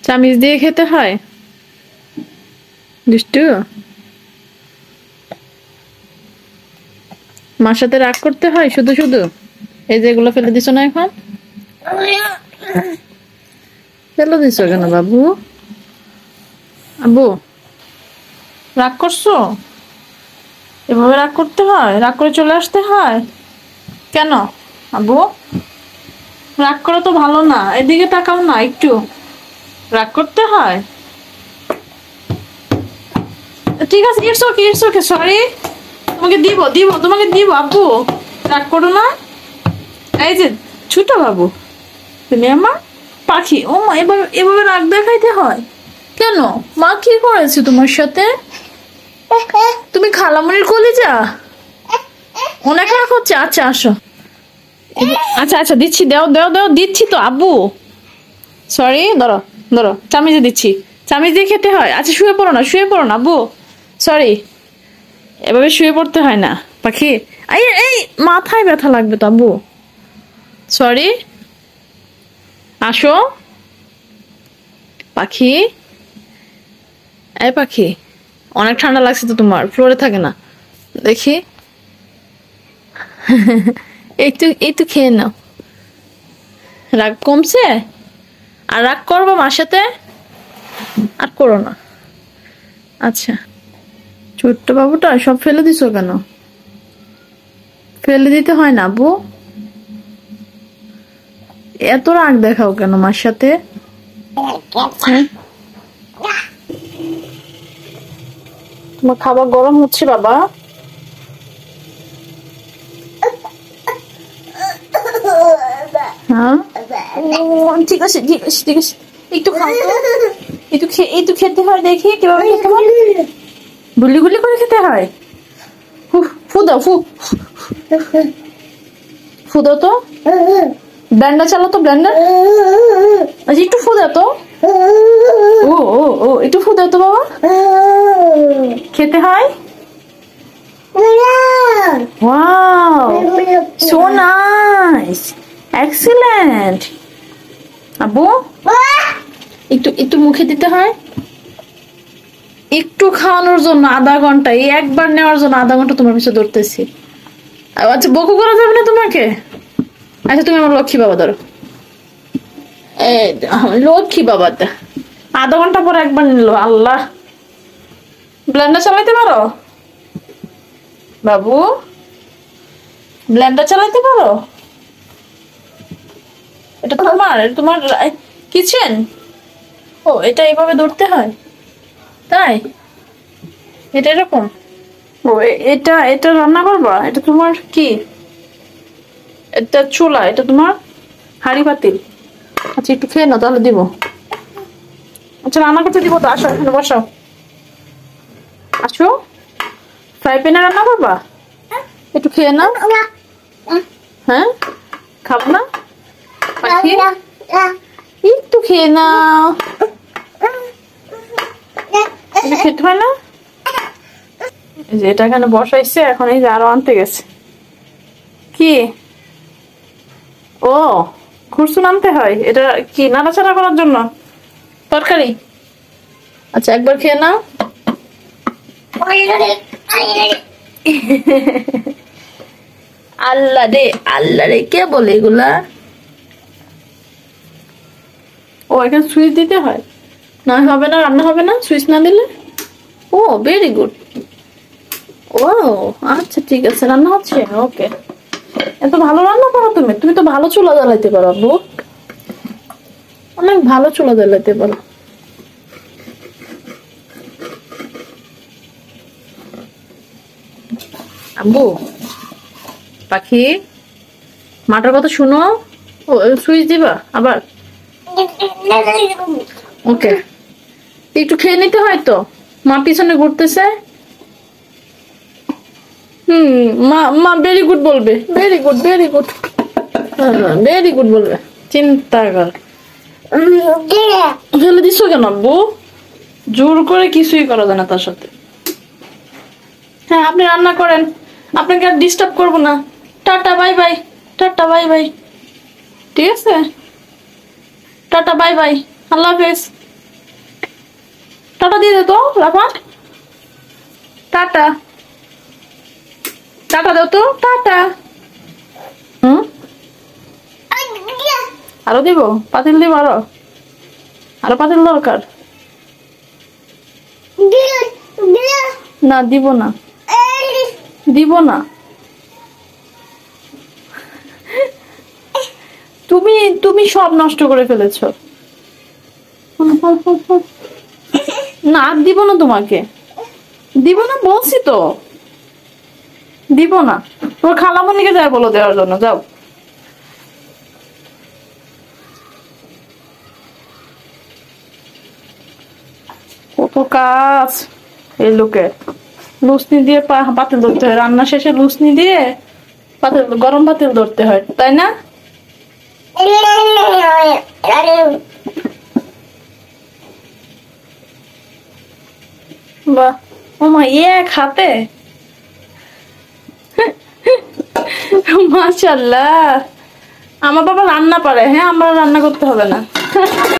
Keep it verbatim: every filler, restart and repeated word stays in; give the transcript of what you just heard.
চামিচ দিয়ে খেতে হয় দুষ্টু মার সাথে রাগ করতে হয় শুধু শুধু এই যে এগুলো ফেলে দিছো না এখন ফেলে দিছো কেন বাবু আব্বু রাগ করছো এভাবে রাগ করতে হয় রাগ করে চলে আসতে হয় কেন আব্বু রাগ করা তো ভালো না এদিকে তাকাও না একটু রাগ করতে হয় ঠিক আছে it's okay it's okay sorry তোমাকে দিব দিব তোমাকে দিব আব্বু রাগ করো না এই যে ছোট বাবু তুমি আমার পাখি ও মা এভাবে এভাবে রাগ দেখাইতে হয় কেন মা কি করেছে তোমার সাথে তুমি খালামণির কলিজা অনেক রাগ হচ্ছে আচ্ছা আসো আচ্ছা আচ্ছা দিচ্ছি দাও দাও দাও দিচ্ছি তো আব্বু সরি ধরো ধরো চামিচে দিচ্ছি চামিচ দিয়ে খেতে হয় আচ্ছা শুয়ে পড়ো না শুয়ে পড়ো না আব্বু সরি এভাবে শুয়ে পড়তে হয় না পাখি এই এই মাথায় ব্যথা লাগবে তো আব্বু সরি আসো পাখি এই পাখি অনেক ঠান্ডা লাগছে তো তোমার ফ্লোরে থাকে না দেখি একটু একটু খেয়ে নাও রাগ কমছে আর রাগ করবো মার সাথে আর করো না আচ্ছা ছোট্ট বাবুটা সব ফেলে দিছো কেন ফেলে দিতে হয় না আব্বু এত রাগ দেখাও কেন মার সাথে তোমার খাবার গরম হচ্ছে বাবা হ্যাঁ ঠিক আছে ঠিক আছে ঠিক আছে একটু খাও একটু একটু খেতে হয় দেখি কিভাবে খেতে হয় গুলি গুলি করে খেতে হয় ফু দাও ফু ফু দাও তো ব্লেন্ডার চালো তো ব্লেন্ডার আচ্ছা একটু ফু দাও তো ও ও ও একটু ফু দাও তো বাবা খেতে হয় Wow, so nice, excellent. আব্বু একটু একটু মুখে দিতে হয় একটু খাওয়ানোর জন্য আধা ঘন্টা এই একবার নেওয়ার জন্য আধা ঘন্টা তোমার পিছনে দৌড়তেছি আচ্ছা বকু করা যাবে না তোমাকে আচ্ছা তুমি আমার লক্ষ্মী বাবা ধরো এই লক্ষ্মী বাবাটা আধা ঘন্টা পর একবার নিল আল্লাহ ব্লেন্ডার চালাইতে পারো বাবু ব্লেন্ডার চালাইতে পারো এটা তোমার এটা তোমার কিচেন ও এটা এইভাবে ধরতে হয় তাই এটা এরকম ও এটা এটা রান্না করবা এটা তোমার কি এটা চুলা এটা তোমার হাঁড়ি পাতিল আচ্ছা একটু খেয়ে নাও তাহলে দিব আচ্ছা রান্না করতে দিব তো আসো এখানে বসাও আসো ফ্রাই প্যানে রান্না করবা একটু খেয়ে নাও হ্যাঁ খাবো না একটু খেয়ে নাও খেতে হয় না এই যে এটা এখানে বসাইছে এখন এই যে আরো আনতে গেছে কি ও খুরসুন আনতে হয় এটা কি নাড়াচাড়া করার জন্য তরকারি আচ্ছা একবার খেয়ে নাও আল্লাহ রে আল্লাহ রে কে বলে এগুলা ও এখানে সুইচ দিতে হয় না হবে না রান্না হবে না সুইচ না দিলে ও ভেরি গুড ও আচ্ছা ঠিক আছে রান্না হচ্ছে ওকে এত ভালো রান্না করো তুমি তুমি তো ভালো চুলা জ্বালাইতে পারো আব্বু অনেক ভালো চুলা জ্বালাইতে পারো আব্বু পাখি মাটার কথা শুনো ও সুইচ দিবা আবার ওকে একটু খেয়ে নিতে হয় তো মা পিছনে ঘুরতেছে হুম মা মা ভেরি গুড বলবে very good very good very good বলবে চিন্তা কর ফেলে দিছো কেন আব্বু জোর করে কিছুই করা যায় না তার সাথে হ্যাঁ আপনি রান্না করেন আপনাকে আর ডিস্টার্ব করবো না tata bye bye tata bye bye ঠিক আছে টাটা বাই বাই আল্লাহ হাফেজ টাটা দিয়ে দে তো রাফা, টাটা টাটা দাও তো, টাটা। হুম, আরো দিব, পাতিল দিব আরো, আরো পাতিল দরকার। না দিব না, দিব না। তুমি তুমি সব নষ্ট করে ফেলেছ। না দিব না, তোমাকে দিব না বলছি তো, দিব না। তোমার খালামণিকে যায় বলো দেওয়ার জন্য, যাও। কত কাজ এই লোকের। লুসনি দিয়ে পাতিল ধরতে হয়, রান্না শেষে লুসনি দিয়ে পাতিল, গরম পাতিল ধরতে হয়, তাই না? বাহ, ওমা এক হাতে, মাশাআল্লাহ। আমার বাবা রান্না পারে, হ্যাঁ আমার রান্না করতে হবে না।